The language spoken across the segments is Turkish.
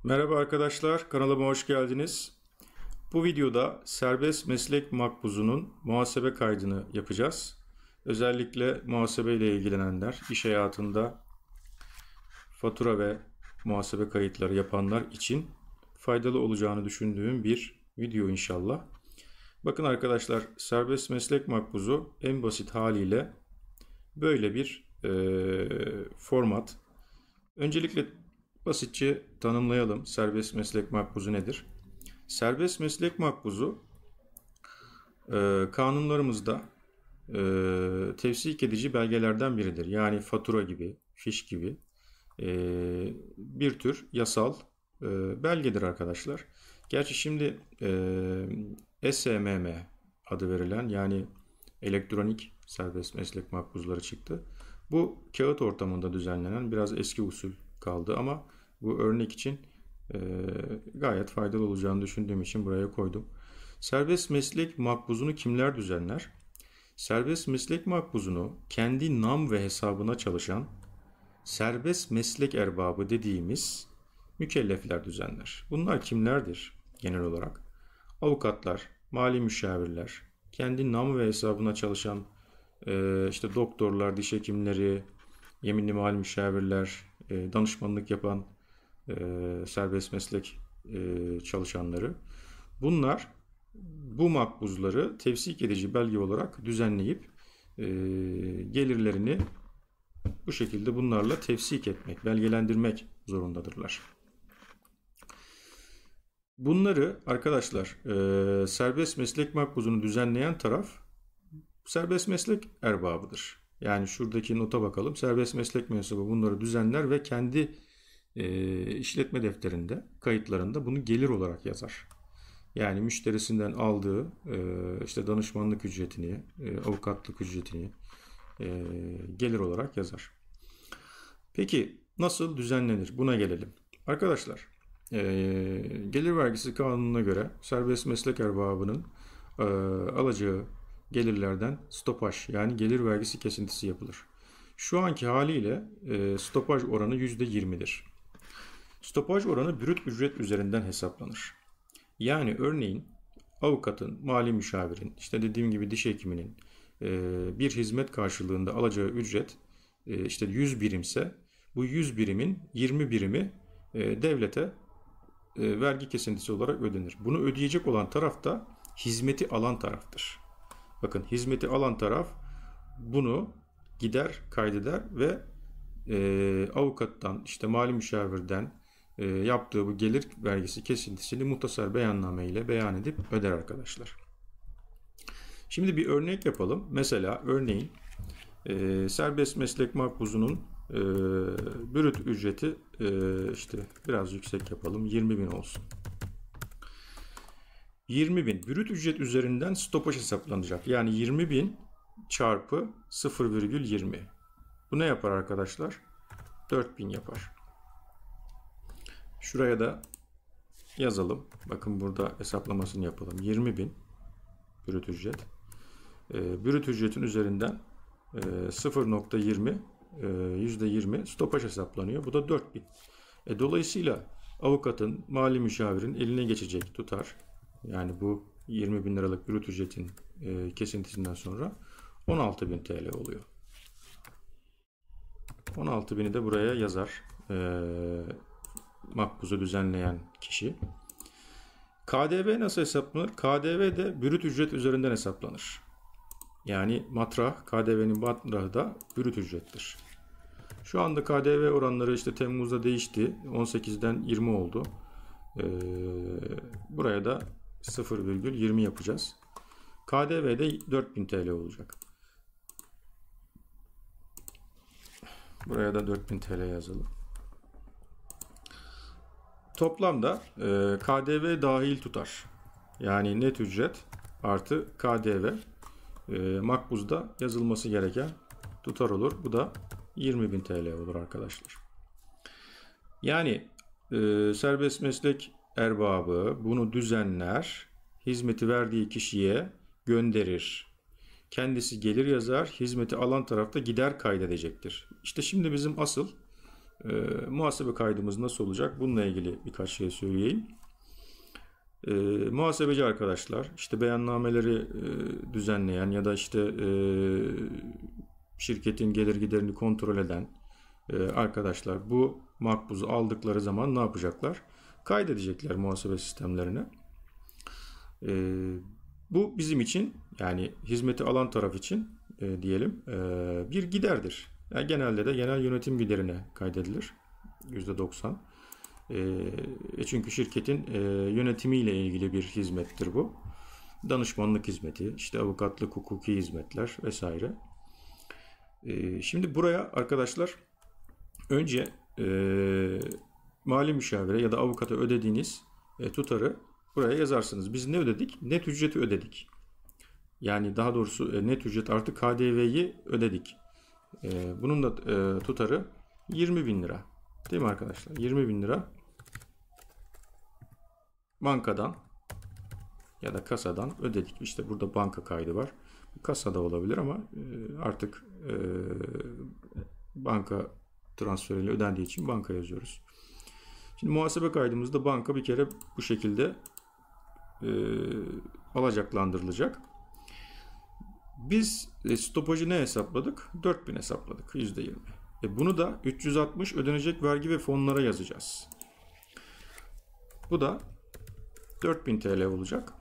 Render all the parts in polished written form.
Merhaba arkadaşlar, kanalıma hoş geldiniz. Bu videoda serbest meslek makbuzunun muhasebe kaydını yapacağız. Özellikle muhasebe ile ilgilenenler, iş hayatında fatura ve muhasebe kayıtları yapanlar için faydalı olacağını düşündüğüm bir video inşallah. Bakın arkadaşlar, serbest meslek makbuzu en basit haliyle böyle bir format. Öncelikle basitçe tanımlayalım serbest meslek makbuzu nedir? Serbest meslek makbuzu kanunlarımızda tevsik edici belgelerden biridir. Yani fatura gibi, fiş gibi bir tür yasal belgedir arkadaşlar. Gerçi şimdi SMM adı verilen yani elektronik serbest meslek makbuzları çıktı. Bu kağıt ortamında düzenlenen biraz eski usul kaldı ama bu örnek için gayet faydalı olacağını düşündüğüm için buraya koydum. Serbest meslek makbuzunu kimler düzenler? Serbest meslek makbuzunu kendi nam ve hesabına çalışan serbest meslek erbabı dediğimiz mükellefler düzenler. Bunlar kimlerdir genel olarak? Avukatlar, mali müşavirler, kendi nam ve hesabına çalışan işte doktorlar, diş hekimleri, yeminli mali müşavirler, danışmanlık yapan serbest meslek çalışanları. Bunlar bu makbuzları tevsik edici belge olarak düzenleyip gelirlerini bu şekilde bunlarla tevsik etmek, belgelendirmek zorundadırlar. Bunları arkadaşlar serbest meslek makbuzunu düzenleyen taraf serbest meslek erbabıdır. Yani şuradaki nota bakalım. Serbest meslek mensubu bunları düzenler ve kendi işletme defterinde, kayıtlarında bunu gelir olarak yazar. Yani müşterisinden aldığı işte danışmanlık ücretini, avukatlık ücretini gelir olarak yazar. Peki nasıl düzenlenir? Buna gelelim. Arkadaşlar, gelir vergisi kanununa göre serbest meslek erbabının alacağı gelirlerden stopaj yani gelir vergisi kesintisi yapılır. Şu anki haliyle stopaj oranı %20'dir. Stopaj oranı brüt ücret üzerinden hesaplanır. Yani örneğin avukatın, mali müşavirin, işte dediğim gibi diş hekiminin bir hizmet karşılığında alacağı ücret işte 100 birimse bu 100 birimin 20 birimi devlete vergi kesintisi olarak ödenir. Bunu ödeyecek olan taraf da hizmeti alan taraftır. Bakın hizmeti alan taraf bunu gider kaydeder ve avukattan işte mali müşavirden yaptığı bu gelir vergisi kesintisini muhtasar beyanname ile beyan edip öder arkadaşlar. Şimdi bir örnek yapalım. Mesela örneğin serbest meslek makbuzunun brüt ücreti işte biraz yüksek yapalım. 20.000 olsun. 20.000 brüt ücret üzerinden stopaj hesaplanacak. Yani 20.000 çarpı 0,20. Bu ne yapar arkadaşlar? 4.000 yapar. Şuraya da yazalım. Bakın burada hesaplamasını yapalım. 20.000 brüt ücret. Brüt ücretin üzerinden 0,20 %20 stopaj hesaplanıyor. Bu da 4.000. Dolayısıyla avukatın, mali müşavirin eline geçecek tutar. Yani bu 20.000 liralık brüt ücretin kesintisinden sonra 16.000 TL oluyor. 16.000'i de buraya yazar. Makbuzu düzenleyen kişi. KDV nasıl hesaplanır? KDV de brüt ücret üzerinden hesaplanır. Yani matrah, KDV'nin matrahı da brüt ücrettir. Şu anda KDV oranları işte Temmuz'da değişti. 18'den 20 oldu. Buraya da 0,20 yapacağız. KDV de 4.000 TL olacak. Buraya da 4.000 TL yazalım. Toplamda KDV dahil tutar. Yani net ücret artı KDV makbuzda yazılması gereken tutar olur. Bu da 20.000 TL olur arkadaşlar. Yani serbest meslek erbabı bunu düzenler, hizmeti verdiği kişiye gönderir. Kendisi gelir yazar, hizmeti alan tarafta gider kaydedecektir. İşte şimdi bizim asıl Muhasebe kaydımız nasıl olacak? Bununla ilgili birkaç şey söyleyeyim. Muhasebeci arkadaşlar, işte beyannameleri düzenleyen ya da işte şirketin gelir giderini kontrol eden arkadaşlar bu makbuzu aldıkları zaman ne yapacaklar? Kaydedecekler muhasebe sistemlerine. Bu bizim için, yani hizmeti alan taraf için diyelim bir giderdir. Yani genelde de genel yönetim giderine kaydedilir. %90. Çünkü şirketin yönetimiyle ilgili bir hizmettir bu. Danışmanlık hizmeti, işte avukatlık, hukuki hizmetler vesaire. Şimdi buraya arkadaşlar önce mali müşavire ya da avukata ödediğiniz tutarı buraya yazarsınız. Biz ne ödedik? Net ücreti ödedik. Yani daha doğrusu net ücret artı KDV'yi ödedik. Bunun da tutarı 20.000 lira. Değil mi arkadaşlar? 20.000 lira bankadan ya da kasadan ödedik. İşte burada banka kaydı var. Kasada olabilir ama artık banka transferiyle ödendiği için banka yazıyoruz. Şimdi muhasebe kaydımızda banka bir kere bu şekilde alacaklandırılacak. Biz stopajı ne hesapladık? 4.000 hesapladık. %20. Bunu da 360 ödenecek vergi ve fonlara yazacağız. Bu da 4.000 TL olacak.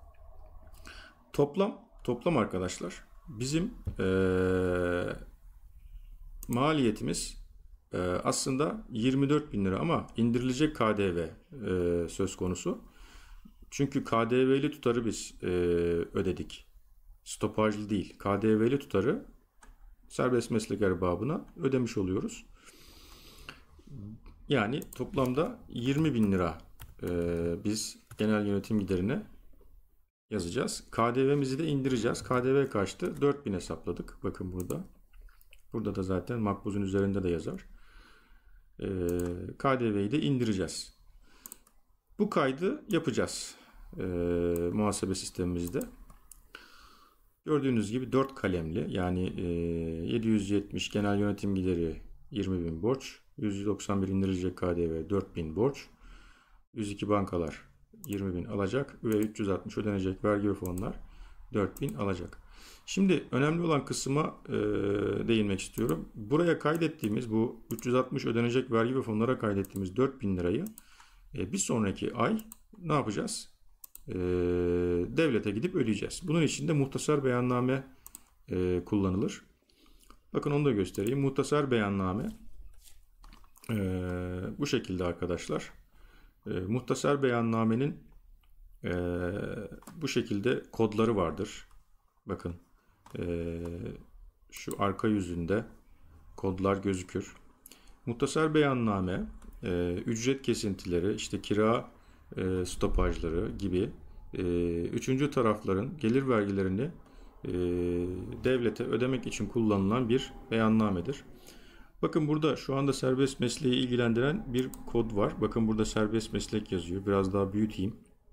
Toplam arkadaşlar bizim maliyetimiz aslında 24.000 lira ama indirilecek KDV söz konusu. Çünkü KDV'li tutarı biz ödedik. Stopajlı değil. KDV'li tutarı serbest meslek erbabına ödemiş oluyoruz. Yani toplamda 20.000 lira biz genel yönetim giderine yazacağız. KDV'mizi de indireceğiz. KDV kaçtı? 4.000 hesapladık. Bakın burada. Burada da zaten makbuzun üzerinde de yazar. KDV'yi de indireceğiz. Bu kaydı yapacağız muhasebe sistemimizde. Gördüğünüz gibi 4 kalemli, yani 770 genel yönetim gideri 20.000 borç, 191 indirilecek KDV 4.000 borç, 102 bankalar 20.000 alacak ve 360 ödenecek vergi ve fonlar 4.000 alacak. Şimdi önemli olan kısma değinmek istiyorum. Buraya kaydettiğimiz bu 360 ödenecek vergi ve fonlara kaydettiğimiz 4.000 lirayı bir sonraki ay ne yapacağız? Devlete gidip ödeyeceğiz. Bunun için de muhtasar beyanname kullanılır. Bakın onu da göstereyim. Muhtasar beyanname bu şekilde arkadaşlar. Muhtasar beyannamenin bu şekilde kodları vardır. Bakın şu arka yüzünde kodlar gözükür. Muhtasar beyanname ücret kesintileri, işte kira stopajları gibi üçüncü tarafların gelir vergilerini devlete ödemek için kullanılan bir beyannamedir. Bakın burada şu anda serbest mesleği ilgilendiren bir kod var. Bakın burada serbest meslek yazıyor. Biraz daha büyüteyim.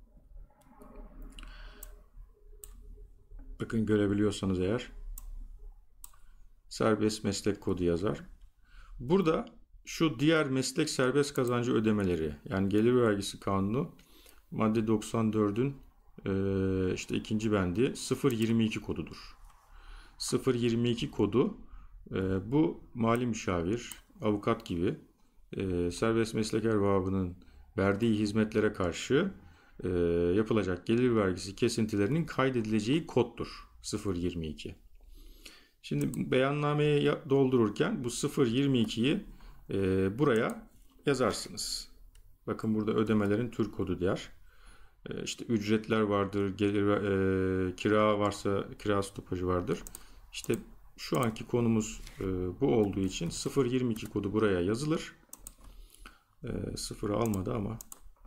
Bakın görebiliyorsanız eğer serbest meslek kodu yazar. Burada şu diğer meslek serbest kazancı ödemeleri, yani gelir vergisi kanunu madde 94'ün işte ikinci bendi 022 kodudur. 022 kodu bu mali müşavir, avukat gibi serbest meslek erbabının verdiği hizmetlere karşı yapılacak gelir vergisi kesintilerinin kaydedileceği koddur 022. Şimdi beyannameyi doldururken bu 022'yi buraya yazarsınız. Bakın burada ödemelerin tür kodu der. İşte ücretler vardır, gelir, kira varsa kira stopajı vardır. İşte şu anki konumuz bu olduğu için 022 kodu buraya yazılır. Sıfırı almadı ama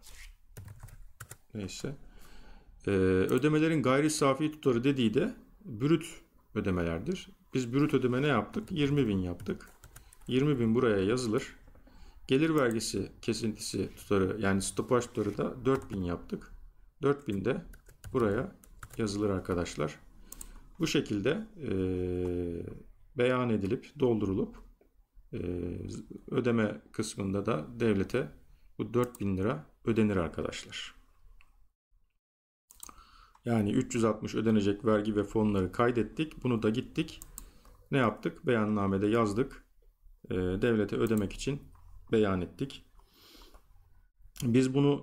neyse. Ödemelerin gayri safi tutarı dediği de brüt ödemelerdir. Biz brüt ödeme ne yaptık? 20.000 yaptık. 20.000 buraya yazılır. Gelir vergisi kesintisi tutarı, yani stopaj tutarı da 4.000 yaptık. 4.000 de buraya yazılır arkadaşlar. Bu şekilde beyan edilip doldurulup Ödeme kısmında da devlete bu 4.000 lira ödenir arkadaşlar. Yani 360 ödenecek vergi ve fonları kaydettik. Bunu da gittik. Ne yaptık? Beyannamede yazdık. Devlete ödemek için beyan ettik. Biz bunu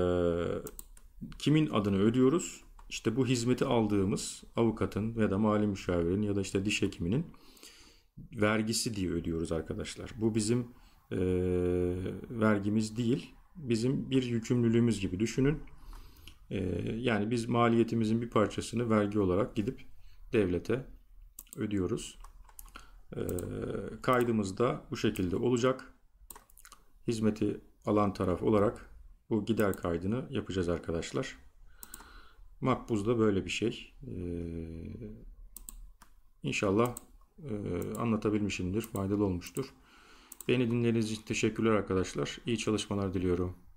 kimin adını ödüyoruz? İşte bu hizmeti aldığımız avukatın ya da mali müşavirin ya da işte diş hekiminin vergisi diye ödüyoruz arkadaşlar. Bu bizim vergimiz değil. Bizim bir yükümlülüğümüz gibi düşünün. Yani biz maliyetimizin bir parçasını vergi olarak gidip devlete ödüyoruz. Kaydımız da bu şekilde olacak. Hizmeti alan taraf olarak bu gider kaydını yapacağız arkadaşlar. Makbuz'da böyle bir şey. İnşallah anlatabilmişimdir, faydalı olmuştur. Beni dinlediğiniz için teşekkürler arkadaşlar. İyi çalışmalar diliyorum.